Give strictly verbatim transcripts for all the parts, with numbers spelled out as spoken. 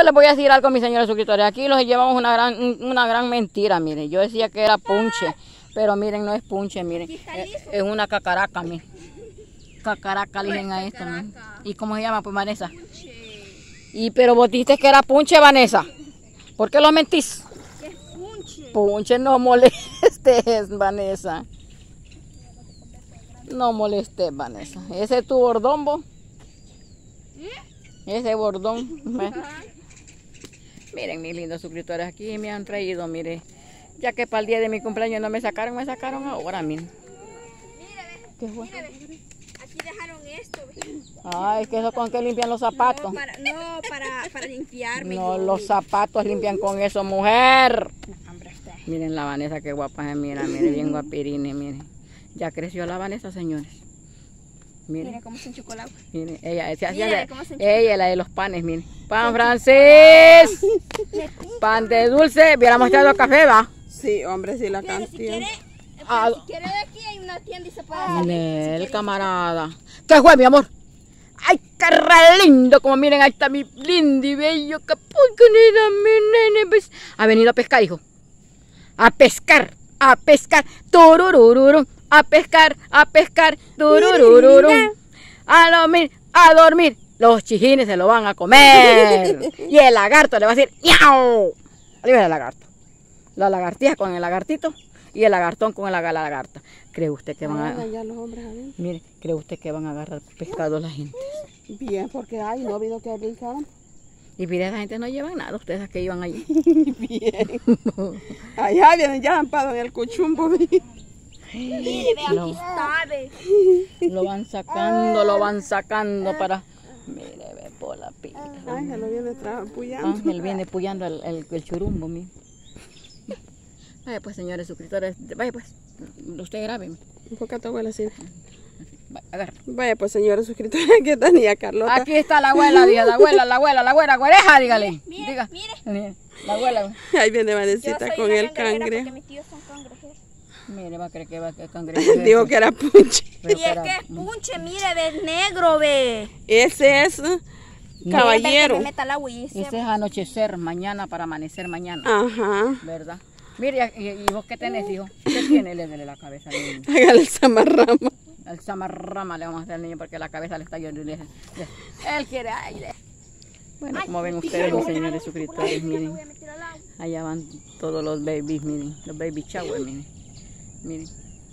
les voy a decir algo, mis señores suscriptores. Aquí los llevamos una gran, una gran mentira, miren. Yo decía que era punche, pero miren, no es punche, miren. Es, es una cacaraca, miren. Cacaraca, le dicen a esto, miren. ¿Y cómo se llama, pues, Vanessa? Punche. Y pero vos dijiste que era punche, Vanessa. ¿Por qué lo mentís? ¿Qué es punche? Punche, no molestes, Vanessa. No molestes, Vanessa. Ese es tu bordón, vos. Ese bordón. Miren, mis lindos suscriptores, aquí me han traído, mire. Ya que para el día de mi cumpleaños no me sacaron, me sacaron ahora, miren. Mire, ¿Qué fue? mire, aquí dejaron esto. Ve. Ay, que eso con que limpian los zapatos. No, para, no, para, para limpiarme. No, los zapatos limpian con eso, mujer. Miren la Vanessa, qué guapa se mira, mire, bien guapirine, miren. Ya creció la Vanessa, señores. Miren, Mire cómo se enchucó el agua. miren, ella, ella, Mire ella, cómo se enchucó. ella es la de los panes, miren. Pan francés, pan de dulce, hubiéramos traído café, ¿va? Sí, hombre, sí, la Mire, si canción. quiere, Ah, si quiere de aquí hay una tienda y se puede salir. el camarada. ¿Qué fue, mi amor? Ay, qué re lindo, como miren, ahí está mi lindo y bello capuconera, mi nene. Pues, ha venido a pescar, hijo. A pescar, a pescar, tururururum, a pescar, a pescar, tururururum. A dormir, a dormir. Los chijines se lo van a comer. Y el lagarto le va a decir, ¡miau! Ahí viene el lagarto. La lagartija con el lagartito y el lagartón con la lagarta. ¿Cree usted que van a... Ya los hombres adentro. Mire, ¿cree usted que van a agarrar pescado la gente? Bien, porque hay, no ha habido que brincaran. Y mire, esa gente no llevan nada, ustedes que iban allí. Bien. Allá vienen ya ampados en el cuchumbo. Mire, ve, aquí Lo, está, ve. lo van sacando, lo van sacando para... Mire, ve por la pila. Ángel lo viene puyando. Ángel viene puyando el, el, el churumbo, mire. Vaya pues, señores suscriptores, vaya pues, usted grabe. Un poco a tu abuela, sí. Vaya, agarra. Vaya pues, señores suscriptores, que tenía Carlota. Aquí está la abuela, diga, la abuela, la abuela, la abuela, güereja, dígale. Mire, Diga. mire. La abuela. Ahí viene Yo Vanesita soy con una el cangrejera cangrejo. porque mis tíos son cangrejeros. Mire, va a creer que va a cangrejo. Dijo que era punche. Pero Y es espera. que es punche, mire, ve, negro, ve. Ese es No. caballero. Ve que me meta el agua y ese- Ese es anochecer, mañana para amanecer mañana. Ajá. ¿Verdad? Mire, ¿y, y vos qué tenés, hijo? ¿Qué tiene? Le duele la cabeza al niño. Hágale el zamarrama. Al zamarrama le vamos a hacer al niño porque la cabeza le está yendo. Él quiere aire. Bueno, como ven ustedes, mis señores suscriptores, miren. Voy a meter al agua. Allá van todos los babies, miren. Los baby shower, miren. Miren.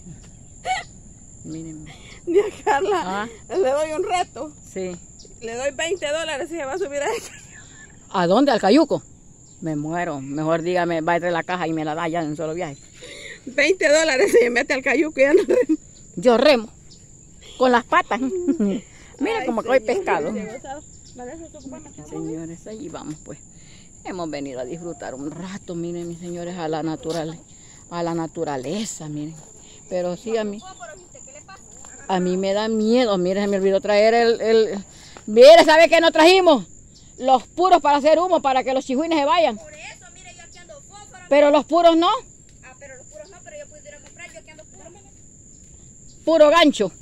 Miren. Mira, Carla, Ah, le doy un reto. sí. Le doy veinte dólares y se va a subir a él. ¿A dónde? ¿Al cayuco? Me muero. Mejor dígame, va a traer la caja y me la da ya en un solo viaje. veinte dólares y se mete al cayuco y anda. Yo remo. Con las patas. Mira como que hoy pescado. Señores, allí vamos pues. Hemos venido a disfrutar un rato, miren mis señores, a la natural, a la naturaleza, miren. Pero sí a mí, a mí me da miedo, miren, se me olvidó traer el, el... Mire, ¿sabe qué nos trajimos? Los puros para hacer humo, para que los chihuines se vayan. Por eso, mire, yo aquí ando fósforo. Pero los puros no, Ah, pero los puros no, pero yo pudiera comprar, yo aquí ando puro. puro gancho.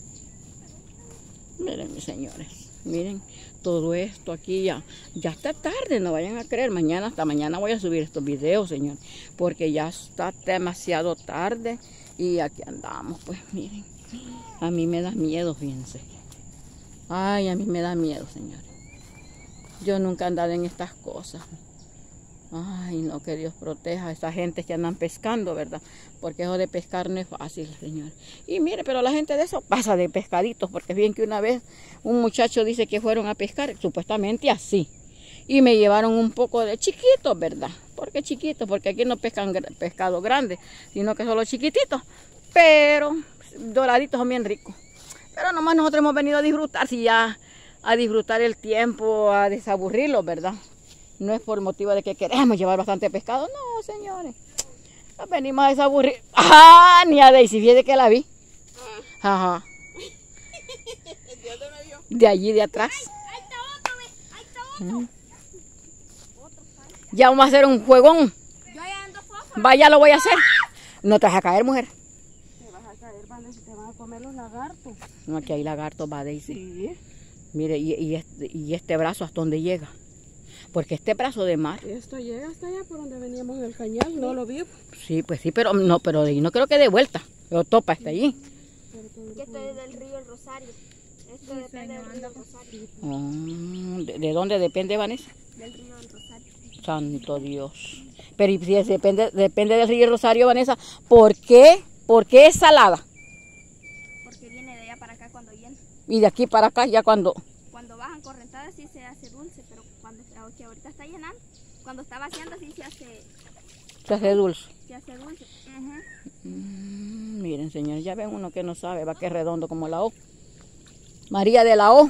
Miren mis señores, miren. Todo esto aquí ya, ya está tarde, no vayan a creer, mañana, hasta mañana voy a subir estos videos, señor, porque ya está demasiado tarde y aquí andamos, pues miren, a mí me da miedo, fíjense, ay, a mí me da miedo, señor, yo nunca he andado en estas cosas, ay, no, que Dios proteja a esa gente que andan pescando, ¿verdad? Porque eso de pescar no es fácil, señor. Y mire, pero la gente de eso pasa de pescaditos, porque bien que una vez un muchacho dice que fueron a pescar, supuestamente así. Y me llevaron un poco de chiquitos, ¿verdad? ¿Por qué chiquitos? Porque aquí no pescan pescado grande, sino que solo chiquititos. Pero doraditos son bien ricos. Pero nomás nosotros hemos venido a disfrutar, si ya a disfrutar el tiempo, a desaburrirlos, ¿verdad? No es por motivo de que queremos llevar bastante pescado, no, señores. Nos venimos a desaburrir. ¡Ah! Ni a Daisy, fíjate que la vi. Ajá. De allí, de atrás. Ahí está otro, ve, ahí está otro. Ya vamos a hacer un juegón. Yo ya ando fósforo. Vaya, lo voy a hacer. No te vas a caer, mujer. Te vas a caer, Vanessa, te van a comer los lagartos. No, aquí hay lagartos, va Daisy. Sí. Mire, y, y, este, y este brazo hasta dónde llega. porque este brazo de mar. Esto llega hasta allá por donde veníamos del cañón, no lo vi. Sí, pues sí, pero no, pero de ahí no creo que de vuelta. Lo topa hasta allí. Que esto es del río El Rosario. Esto depende del río El Rosario. Mm, ¿de, de dónde depende, Vanessa? Del río El Rosario. Santo Dios. Pero y si es- depende, depende del río Rosario, Vanessa, ¿por qué? ¿Por qué es salada? Porque viene de allá para acá cuando llena. Y de aquí para acá ya cuando Cuando bajan correntadas sí se hace dulce, pero cuando que ahorita está llenando, cuando está vaciando sí se hace, se hace dulce. se hace dulce. Ujú. Mm, miren, señores, ya ven uno que no sabe, va que es redondo como la O. María de la O.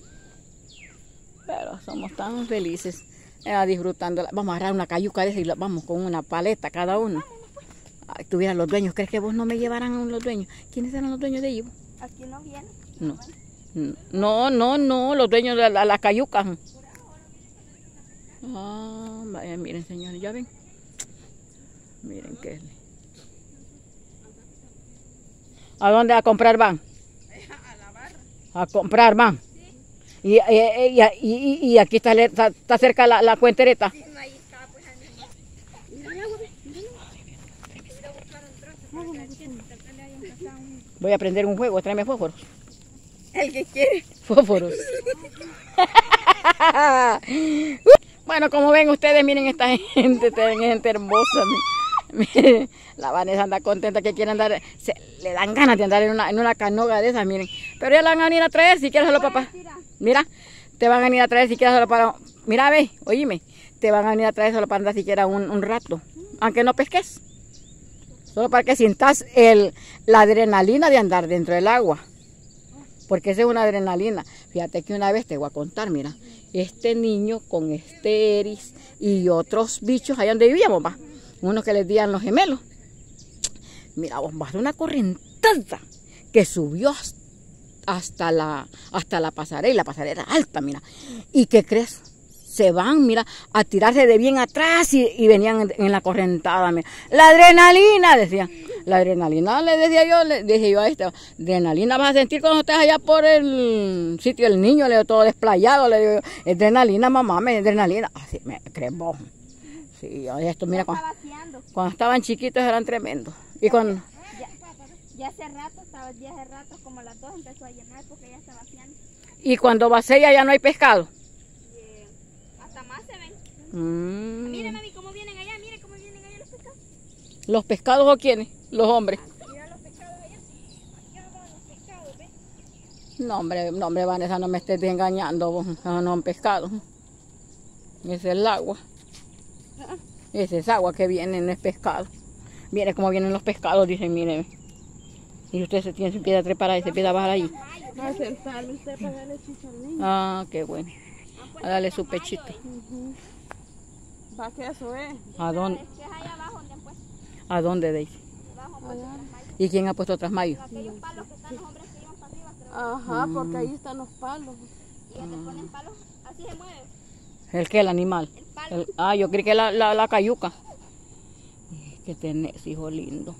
Pero somos tan felices, eh, disfrutando. Vamos a agarrar una cayuca de esa y la- vamos con una paleta cada uno. Ay, tuvieran los dueños, ¿crees que vos no me llevaran los dueños? ¿Quiénes eran los dueños de ellos? Aquí no viene. No. No, no, no, los dueños de la, la cayuca. Ah, vaya, miren, señores, ya ven. Miren qué. ¿A dónde a comprar van? A la barra. A comprar van. Y, y, y, y- y aquí está, le- está, está cerca la, la cuentereta. No, ahí está, pues ahí mismo. Mira el agua, ve, mira. Voy a prender un juego, tráeme fósforos. El que quiere. Fósforos. Bueno, como ven ustedes, miren esta gente, esta gente hermosa. Miren, la Vanessa anda contenta que quiere andar, se, le dan ganas de andar en una, en una canoga de esas, miren. Pero ya la van a venir a traer si quieres solo papá. Mira, te van a venir a traer si quieres solo para, mira, ve, oíme, te van a venir a traer solo para andar siquiera un, un rato, aunque no pesques. Solo para que sientas el, la adrenalina de andar dentro del agua. Porque esa es una adrenalina. Fíjate que una vez te voy a contar, mira, este niño con este eris y otros bichos allá donde vivíamos, va, unos que les dían los gemelos. Mira, vos vas de una correntada que subió hasta, hasta la hasta la pasarela, la pasarela alta, mira. ¿Y qué crees? Se van, mira, a tirarse de bien atrás y, y venían en, en la correntada, mira. La adrenalina, decía. La adrenalina, le decía yo, le dije yo a este, adrenalina vas a sentir cuando estés allá por el sitio del niño, le digo, todo desplayado, le digo yo, adrenalina, mamá, me adrenalina. Así, me crees vos. Sí, esto, mira, Ya cuando, está vaciando. cuando estaban chiquitos eran tremendos. Y cuando, Ya, ya hace rato, estaba ya hace rato, como a las dos empezó a llenar porque ya está vaciando. y cuando vacía ya no hay pescado. Y, eh, hasta más se ven. Mm. Mire, mami, cómo vienen allá, mire cómo vienen allá los pescados. ¿Los pescados o quiénes? Los hombres. Mira los pescados allá. Allá van los pescados, ¿ves? No, hombre, no, hombre, Vanessa, no me estés engañando, vos. No, no, un pescado. Ese es el agua. Ese es agua que viene, no es pescado. Mire cómo vienen los pescados, dicen, mire. Y usted se tiene, se empieza a trepar ahí, se empieza a bajar ahí. A sentarme usted para darle chicha al niño. Ah, qué bueno. A darle su pechito. ¿Para qué eso es? ¿A dónde? Es que es allá abajo donde han puesto. ¿A dónde, Daisy? Abajo han puesto otras mallas. ¿Y quién ha puesto trasmayo? Aquellos palos que están los hombres que llevan para arriba, creo. Ajá, porque ahí están los palos. Y ya te ponen palos, así se mueve. ¿El qué? ¿El animal? El palo. El- ah, yo creí que la, la, la cayuca. Es que tenés, hijo lindo.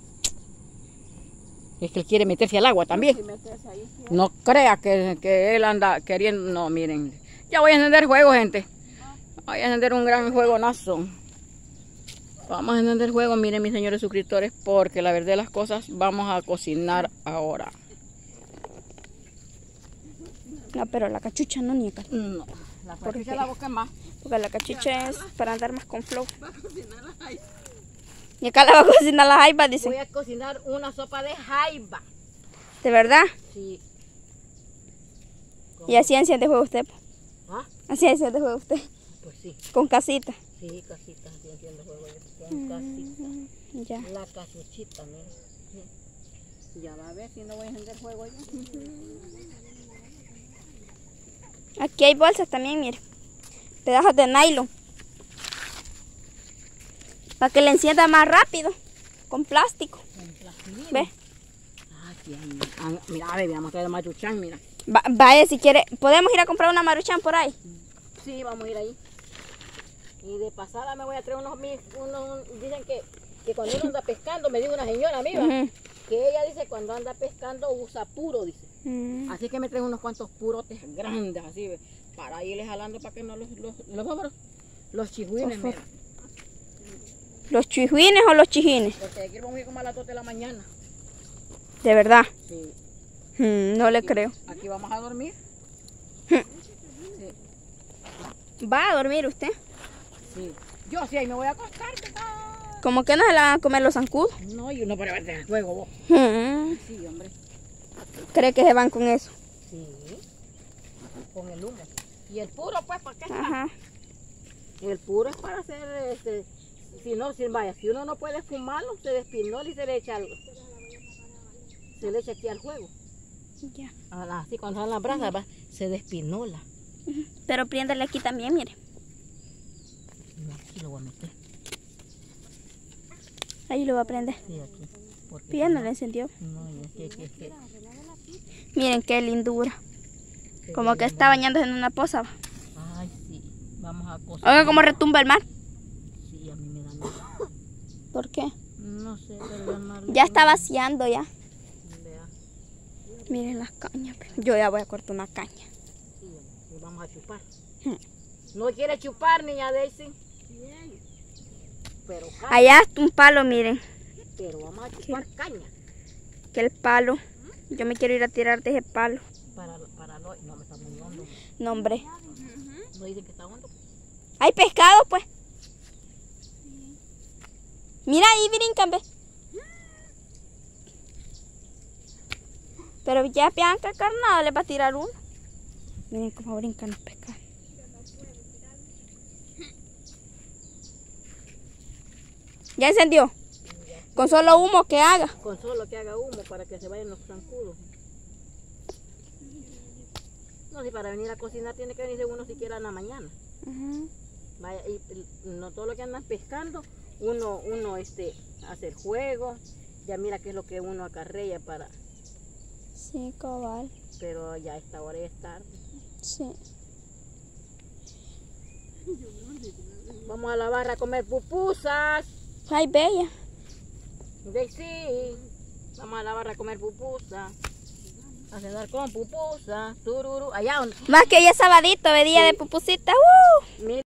Es que él quiere meterse al agua también. Si metes ahí, sí. No crea que, que él anda queriendo. No, miren. Ya voy a encender juego, gente. Voy a encender un gran juegonazo. Vamos a encender juego, miren, mis señores suscriptores, porque la verdad de las cosas, vamos a cocinar ahora. No, pero la cachucha no, ni acá. No, la cachucha la boca más. Porque la cachucha es para andar más con flow. Va a cocinar la jaiba. Y acá la va a cocinar la jaiba, dice. Voy a cocinar una sopa de jaiba. ¿De verdad? Sí. Y así enciende juego usted. po. ¿Ah? Así enciende juego usted. Pues sí, Con casita. sí, casita, así entiendo juego yo. Con casita. Ya. La casuchita, mira. Sí. Ya va a ver si no voy a encender juego yo. Aquí hay bolsas también, mire. Pedazos de nylon. Para que le encienda más rápido. Con plástico. ¿Ve? Ah, aquí hay. Ah, mira, a ver, vamos a traer maruchan, mira. Va- vaya, si quiere. ¿Podemos ir a comprar una maruchan por ahí? Sí, vamos a ir ahí. Y de pasada me voy a traer unos, mis- unos dicen que, que cuando uno anda pescando, me dijo una señora amiga, Ujú. que ella dice cuando anda pescando usa puro, dice. Mm. Así que me trae unos cuantos purotes grandes, así, ve, para irles jalando para que no los, los, los fósforos, Los chihuines, Por mira. ¿Los chihuines o los chijines? Porque aquí vamos a ir como a las dos de la mañana. De verdad. Sí. Mm, no le Aquí- creo. Aquí vamos a dormir. ¿Va a dormir usted? Sí. Yo sí, ahí me voy a acostar. papá. ¿Cómo que no se la van a comer los zancudos? No, y uno para verte el juego, vos. Mm, Sí, hombre. ¿Cree que se van con eso? Sí. Con el humo. Y el puro, pues, ¿para qué está? Ajá. El puro es para hacer, este, si no, si vaya, si uno no puede fumarlo, se despinola y se le echa algo. Se le echa aquí al juego. Ya. A la- Así cuando son las brasas, va, se despinola. Pero préndale aquí también, mire. Y aquí lo voy a meter. Ahí lo va a prender. Sí, aquí. Porque Pero ya si no le encendió. No, y aquí, aquí, aquí. Miren qué lindura. Qué Como que lindo. está bañándose en una poza. Ay, sí. Vamos a cocinar. Oiga cómo retumba el mar. Sí, a mí me da miedo. ¿Por qué? No sé, pero el mar... Ya está vaciando ya. Vea. Miren las cañas. pe. Yo ya voy a cortar una caña. Sí, y vamos a chupar. Hmm. ¿No quiere chupar, niña Daisy? Pero caña. Allá está un palo, miren. Pero vamos a chupar caña. Que el palo. Yo me quiero ir a tirar de ese palo. Para, para lo... No, me está muy hondo. No, hombre. No dicen que está hondo. Hay pescado, pues. Mira ahí, brincan, ve. Pero ya Bianca Carnado le va a tirar uno. Miren cómo brincan los pescados. ¿Ya encendió? Con solo humo que haga. Con solo que haga humo para que se vayan los zancudos. No, si para venir a cocinar tiene que venirse uno siquiera en la mañana. Ujú. Vaya, y, y no todo lo que andan pescando, uno, uno este, hace el juego, ya mira qué es lo que uno acarrea para, Sí, cabal. pero ya a esta hora ya es tarde. Sí. Vamos a la barra a comer pupusas. Ay, bella. Daisy, vamos a la barra a comer pupusas. A cenar con pupusas, tururu, allá donde, Más que hoy es sabadito, de día de pupusita. ¡Uh! mira.